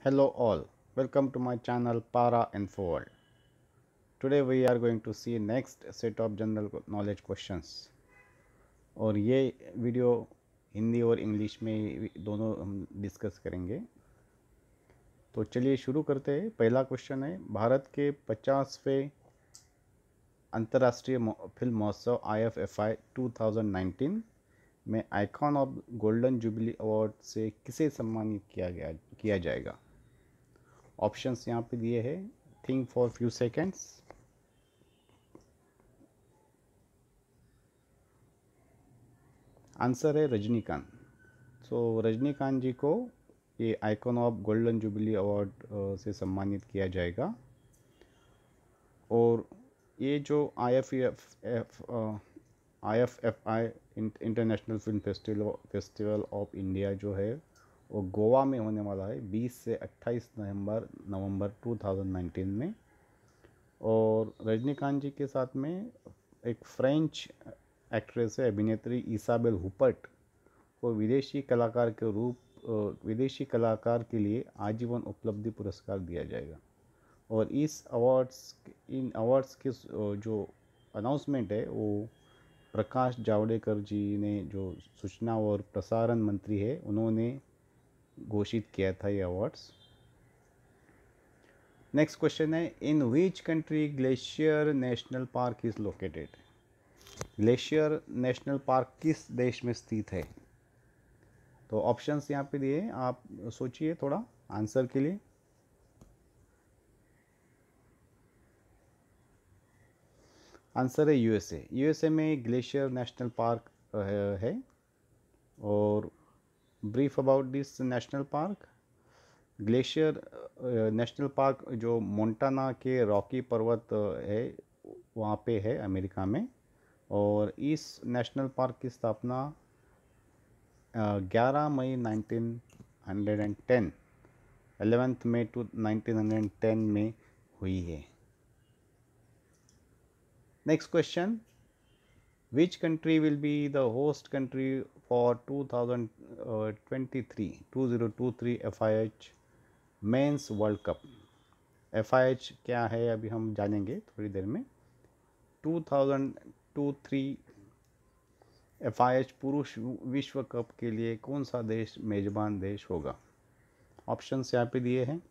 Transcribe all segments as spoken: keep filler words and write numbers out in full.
Hello all, welcome to my channel Para Info World. Today we are going to see next set of general knowledge questions और ये video Hindi और English में दोनों हम discuss करेंगे। तो चलिए शुरू करते हैं। पहला क्वेश्चन है, भारत के पचासवें अंतर्राष्ट्रीय फिल्म महोत्सव I F F I two thousand nineteen में icon of golden jubilee award से किसे सम्मानित किया गया किया जाएगा। ऑप्शंस यहाँ पे दिए हैं, think for few seconds. Answer है रजनीकांत। सो so, रजनीकांत जी को ये icon of golden jubilee award से सम्मानित किया जाएगा। और ये जो I F F F I F F I international film festival festival of India जो है वो गोवा में होने वाला है बीस से अट्ठाईस नवंबर नवंबर टू थाउजेंड नाइनटीन में। और रजनीकांत जी के साथ में एक फ्रेंच एक्ट्रेस है, अभिनेत्री इसाबेल हुपर्ट को विदेशी कलाकार के रूप विदेशी कलाकार के लिए आजीवन उपलब्धि पुरस्कार दिया जाएगा। और इस अवार्ड्स इन अवार्ड्स के जो अनाउंसमेंट है वो प्रकाश जावड़ेकर जी ने, जो सूचना और प्रसारण मंत्री है, उन्होंने घोषित किया था ये अवार्ड्स। नेक्स्ट क्वेश्चन है, in which country glacier national park is located. Glacier national park किस देश में स्थित है। तो ऑप्शंस यहाँ पे दिए, आप सोचिए थोड़ा आंसर के लिए। आंसर है यूएसए। यूएसए में ग्लेशियर नेशनल पार्क है। और brief about this national park, glacier national park जो मोंटाना के रॉकी पर्वत है वहाँ पे है, अमेरिका में। और इस नेशनल पार्क की स्थापना ग्यारह मई nineteen hundred ten eleventh May two nineteen hundred ten में हुई है। Next question, which country will be the host country for two thousand twenty three two thousand twenty three F I H men's world cup. F I H क्या है अभी हम जानेंगे थोड़ी देर में। Two thousand twenty three F I H पुरुष विश्व कप के लिए कौन सा देश मेजबान देश होगा। ऑप्शंस यहाँ पे दिए हैं।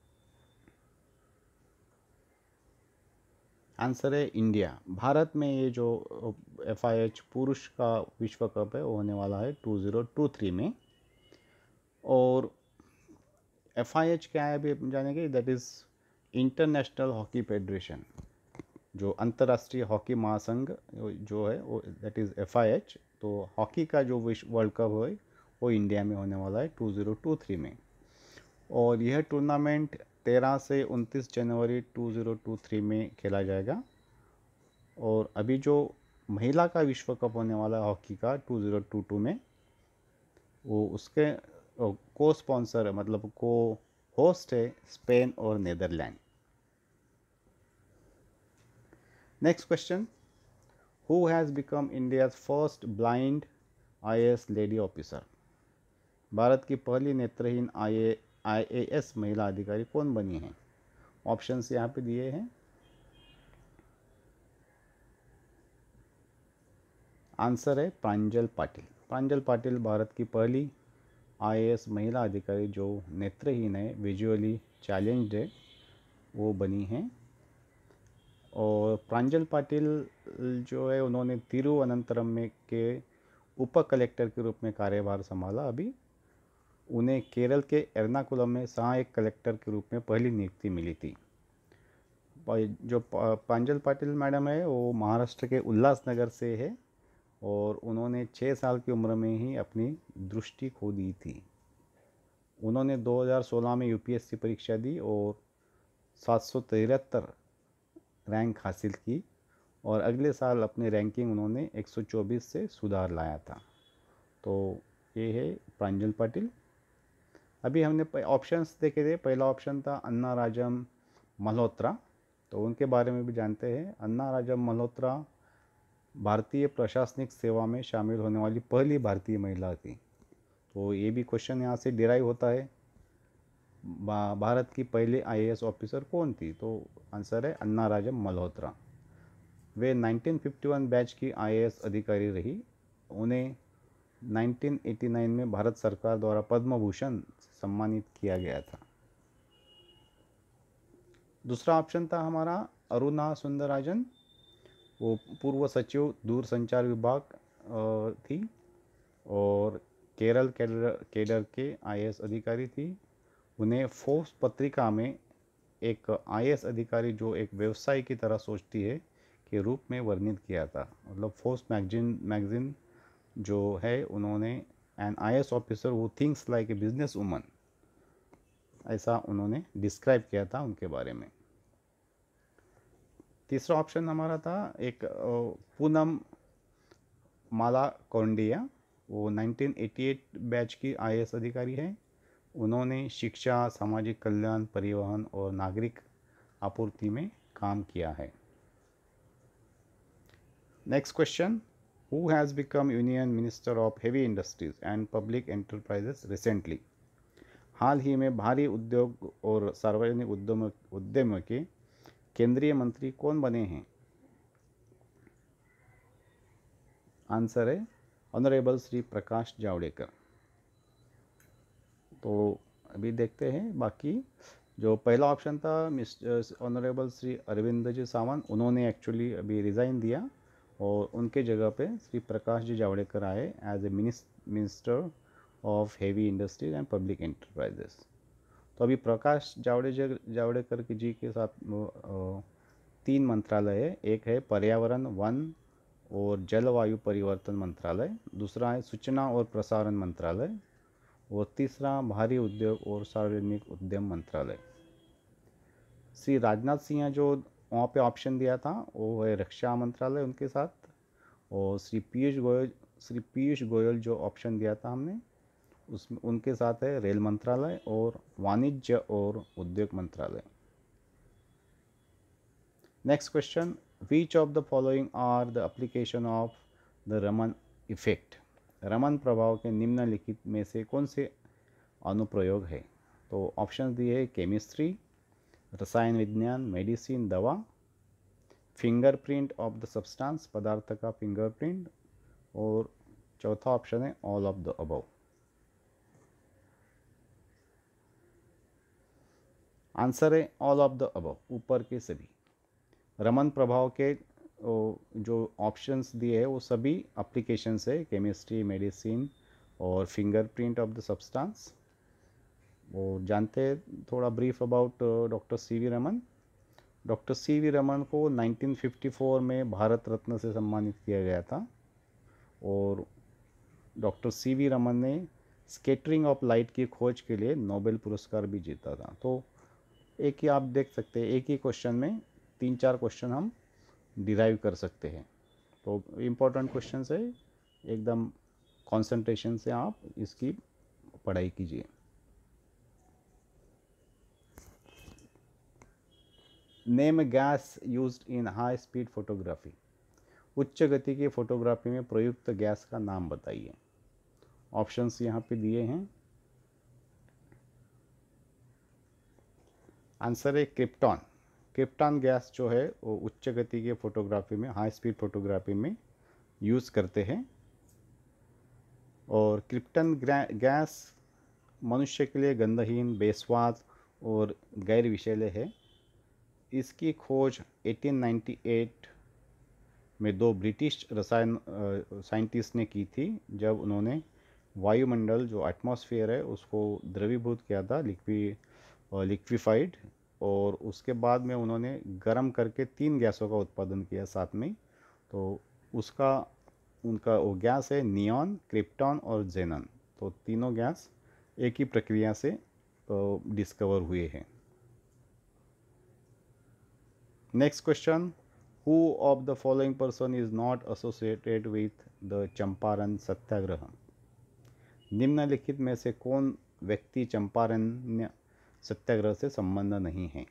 आंसर है इंडिया। भारत में ये जो एफ आई एच पुरुष का विश्व कप है वो होने वाला है टू थाउजेंड ट्वेंटी थ्री में। और एफ आई एच क्या है अभी हम जानेंगे। That is international hockey federation, जो अंतर्राष्ट्रीय हॉकी महासंघ जो है वो that is F I H. तो हॉकी का जो विश्व वर्ल्ड कप है वो इंडिया में होने वाला है टू थाउजेंड ट्वेंटी थ्री में। और यह टूर्नामेंट तेरह से उनतीस जनवरी टू थाउजेंड ट्वेंटी थ्री में खेला जाएगा। और अभी जो महिला का विश्व कप होने वाला है हॉकी का टू थाउजेंड ट्वेंटी टू में, वो उसके को स्पॉन्सर मतलब को होस्ट है स्पेन और Netherland. Next question, who has become India's first blind I A S lady officer. Bharat की पहली नेत्रहीन आई आई ए एस महिला अधिकारी कौन बनी है। ऑप्शंस यहाँ पे दिए हैं। आंसर है प्रांजल पाटिल। प्रांजल पाटिल भारत की पहली आई ए एस महिला अधिकारी जो नेत्रहीन है, विजुअली चैलेंज्ड है, वो बनी हैं। और प्रांजल पाटिल जो है उन्होंने तिरुवनंतपुरम में के उप कलेक्टर के रूप में कार्यभार संभाला। अभी उन्हें केरल के एर्नाकुलम में सहायक कलेक्टर के रूप में पहली नियुक्ति मिली थी। जो प्रांजल पाटिल मैडम है वो महाराष्ट्र के उल्लासनगर से है। और उन्होंने छः साल की उम्र में ही अपनी दृष्टि खो दी थी। उन्होंने दो हज़ार सोलह में यू पी एस सी परीक्षा दी और सात सौ तिहत्तर रैंक हासिल की। और अगले साल अपनी रैंकिंग उन्होंने एक सौ चौबीस से सुधार लाया था। तो ये है प्रांजल पाटिल। अभी हमने ऑप्शंस देखे थे। पहला ऑप्शन था अन्ना राजम मल्होत्रा, तो उनके बारे में भी जानते हैं। अन्ना राजम मल्होत्रा भारतीय प्रशासनिक सेवा में शामिल होने वाली पहली भारतीय महिला थी। तो ये भी क्वेश्चन यहाँ से डिराइव होता है। भारत की पहले आईएएस ऑफिसर कौन थी? तो आंसर है अन्ना राजम मल्होत्रा। वे नाइनटीन फिफ्टी वन बैच की आईएएस अधिकारी रही। उन्हें नाइनटीन एटी नाइन में भारत सरकार द्वारा पद्म भूषण से सम्मानित किया गया था। दूसरा ऑप्शन था हमारा अरुणा सुंदराजन। वो पूर्व सचिव दूरसंचार विभाग थी और केरल कैडर केडर के आईएएस अधिकारी थी। उन्हें फोर्ब्स पत्रिका में एक आईएएस अधिकारी जो एक व्यवसाय की तरह सोचती है के रूप में वर्णित किया था। मतलब फोर्ब्स मैगजीन मैगजीन जो है, उन्होंने an IAS officer who thinks like a business woman, ऐसा उन्होंने डिस्क्राइब किया था उनके बारे में। तीसरा ऑप्शन हमारा था एक पूनम माला कौंडिया। वो नाइनटीन एटी एट बैच की आईएएस अधिकारी है। उन्होंने शिक्षा, सामाजिक कल्याण, परिवहन और नागरिक आपूर्ति में काम किया है। Next question, who has become union minister of heavy industries and public enterprises recently? हाल ही में भारी उद्योग और सार्वजनिक उद्यम उद्यमों के केंद्रीय मंत्री कौन बने हैं? आंसर है ऑनरेबल श्री प्रकाश जावड़ेकर। तो अभी देखते हैं बाकी। जो पहला ऑप्शन था मिस्टर ऑनरेबल श्री अरविंद जी सावंत, उन्होंने एक्चुअली अभी रिज़ाइन दिया और उनके जगह पे श्री प्रकाश जी जावड़ेकर आए as a minister of heavy industries and public enterprises. तो अभी प्रकाश जावड़ेकर जावड़ेकर जी के साथ तीन मंत्रालय है। एक है पर्यावरण, वन और जलवायु परिवर्तन मंत्रालय, दूसरा है सूचना और प्रसारण मंत्रालय और तीसरा भारी उद्योग और सार्वजनिक उद्यम मंत्रालय। श्री राजनाथ सिंह जो वहाँ पे ऑप्शन दिया था वो है रक्षा मंत्रालय उनके साथ, और श्री पीयूष गोयल श्री पीयूष गोयल जो ऑप्शन दिया था हमने उसमें उनके साथ है रेल मंत्रालय और वाणिज्य और उद्योग मंत्रालय। Next question, which of the following are the application of the Raman effect? Raman प्रभाव के निम्नलिखित में से कौन से अनुप्रयोग है? तो ऑप्शन दिए है केमिस्ट्री, रसायन विज्ञान, मेडिसिन, दवा, फिंगरप्रिंट ऑफ द सब्सटेंस, पदार्थ का फिंगरप्रिंट, और चौथा ऑप्शन है all of the above. Answer है ऑल ऑफ द अबव, ऊपर के सभी। रमन प्रभाव के जो ऑप्शंस दिए हैं वो सभी एप्लीकेशंस है, केमिस्ट्री, मेडिसिन और फिंगरप्रिंट ऑफ द सब्सटेंस। वो जानते हैं थोड़ा brief about doctor C V Raman. Doctor C V Raman को नाइनटीन फिफ्टी फोर में भारत रत्न से सम्मानित किया गया था और डॉक्टर सी वी रमन ने स्कैटरिंग ऑफ लाइट की खोज के लिए नोबेल पुरस्कार भी जीता था। तो एक ही आप देख सकते हैं, एक ही क्वेश्चन में तीन चार क्वेश्चन हम डिराइव कर सकते हैं। तो इम्पोर्टेंट क्वेश्चन है, एकदम कंसंट्रेशन से आप इसकी पढ़ाई कीजिए। Name gas used in high speed photography. उच्च गति की फोटोग्राफी में प्रयुक्त गैस का नाम बताइए। ऑप्शंस यहाँ पे दिए हैं। आंसर है क्रिप्टॉन। क्रिप्टॉन गैस जो है वो उच्च गति के फोटोग्राफी में, हाई स्पीड फोटोग्राफी में यूज़ करते हैं। और क्रिप्टॉन गैस मनुष्य के लिए गंधहीन, बेस्वाद और गैर विषैले है। इसकी खोज अठारह सौ अट्ठानवे में दो ब्रिटिश रसायन साइंटिस्ट ने की थी, जब उन्होंने वायुमंडल जो एटमॉस्फेयर है उसको द्रवीभूत किया था, लिक्वी लिक्विफाइड, और उसके बाद में उन्होंने गर्म करके तीन गैसों का उत्पादन किया साथ में। तो उसका उनका वो गैस है नियॉन, क्रिप्टॉन और जेनन। तो तीनों गैस एक ही प्रक्रिया से डिस्कवर हुए हैं। Next question, who of the following person is not associated with the Champaran Satyagraha? निम्नलिखित में से कौन व्यक्ति चंपारण सत्याग्रह से संबंध नहीं है?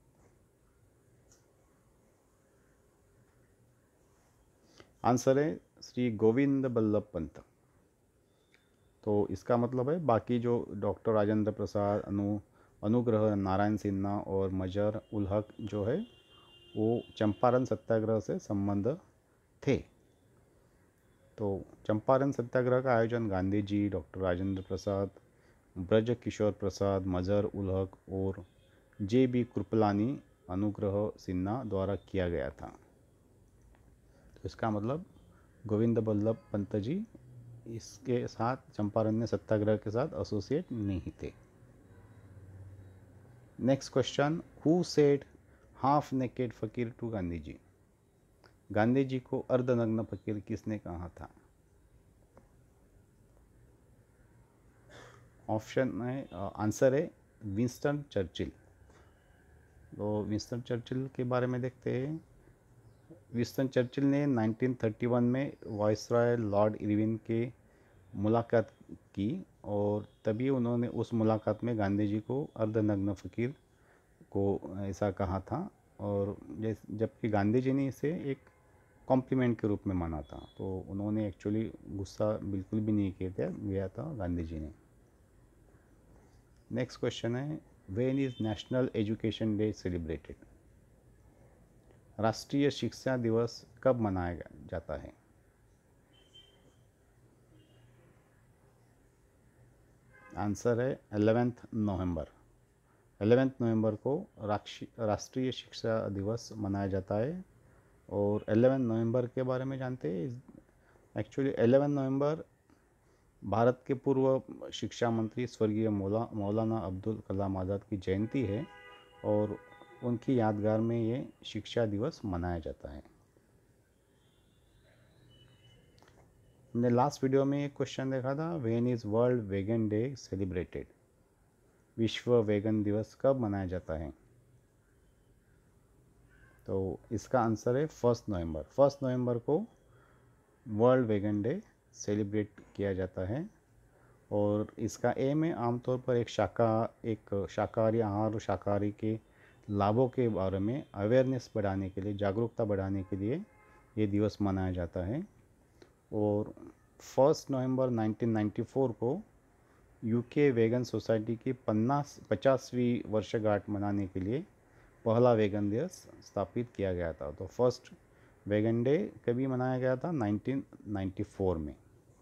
आंसर है श्री गोविंद बल्लभ पंत। तो इसका मतलब है बाकी जो डॉक्टर राजेंद्र प्रसाद, अनु अनुग्रह नारायण सिन्हा और मजर उल हक जो है वो चंपारण सत्याग्रह से संबंध थे। तो चंपारण सत्याग्रह का आयोजन गांधी जी, डॉक्टर राजेंद्र प्रसाद, ब्रज किशोर प्रसाद, मजर उल हक और जे बी कृपलानी अनुग्रह सिन्हा द्वारा किया गया था। तो इसका मतलब गोविंद बल्लभ पंत जी इसके साथ चंपारण सत्याग्रह के साथ एसोसिएट नहीं थे। Next question, who said half naked fakir to Gandhi ji? Gandhi ji को अर्धनग्न फकीर किसने कहा था? ऑप्शन है, आंसर है विंस्टन चर्चिल। तो विंस्टन चर्चिल के बारे में देखते हैं। विंस्टन चर्चिल ने नाइनटीन थर्टी वन में वायसराय लॉर्ड इरविन के मुलाकात की और तभी उन्होंने उस मुलाकात में गांधी जी को अर्धनग्न फकीर को ऐसा कहा था। और जबकि गांधी जी ने इसे एक कॉम्प्लीमेंट के रूप में माना था। तो उन्होंने एक्चुअली गुस्सा बिल्कुल भी नहीं किया था किया था गांधी जी ने। नेक्स्ट क्वेश्चन है, when is national education day celebrated? राष्ट्रीय शिक्षा दिवस कब मनाया जाता है? आंसर है एलेवेंथ नवंबर। एलेवेंथ नवंबर को राष्ट्रीय शिक्षा दिवस मनाया जाता है। और एलेवेंथ नवंबर के बारे में जानते हैं, एक्चुअली एलेवेंथ नवंबर भारत के पूर्व शिक्षा मंत्री स्वर्गीय मौला मौलाना अब्दुल कलाम आज़ाद की जयंती है और उनकी यादगार में ये शिक्षा दिवस मनाया जाता है। हमने लास्ट वीडियो में एक क्वेश्चन देखा था, when is world vegan day celebrated? विश्व वेगन दिवस कब मनाया जाता है? तो इसका आंसर है फर्स्ट नवंबर। फर्स्ट नवंबर को वर्ल्ड वेगन डे सेलिब्रेट किया जाता है। और इसका एम है आमतौर पर एक शाका एक शाकाहारी आहार और शाकाहारी के लाभों के बारे में अवेयरनेस बढ़ाने के लिए, जागरूकता बढ़ाने के लिए ये दिवस मनाया जाता है। और first November nineteen ninety four को यूके वेगन सोसाइटी की पन्नास पचासवीं वर्षगांठ मनाने के लिए पहला वेगन दिवस स्थापित किया गया था। तो फर्स्ट वेगन डे कभी मनाया गया था? नाइनटीन नाइंटी फोर में।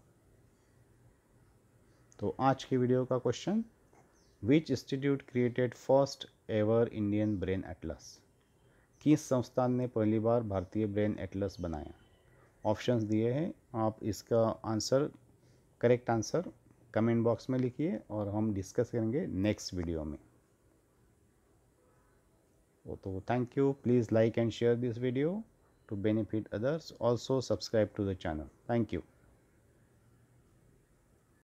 तो आज की वीडियो का question, which institute created first ever Indian brain atlas? किस संस्थान ने पहली बार भारतीय ब्रेन एटलस बनाया? ऑप्शंस दिए हैं, आप इसका answer, correct answer comment box में लिखिए और हम डिस्कस करेंगे नेक्स्ट वीडियो में। तो thank you, please like and share this video to benefit others. Also subscribe to the channel. Thank you.